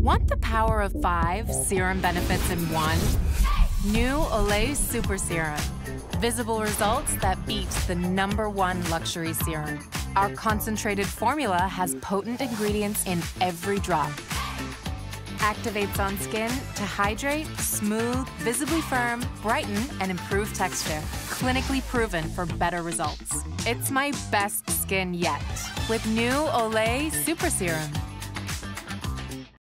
Want the power of 5 serum benefits in one? New Olay Super Serum. Visible results that beat the #1 luxury serum. Our concentrated formula has potent ingredients in every drop. Activates on skin to hydrate, smooth, visibly firm, brighten, and improve texture. Clinically proven for better results. It's my best skin yet with new Olay Super Serum.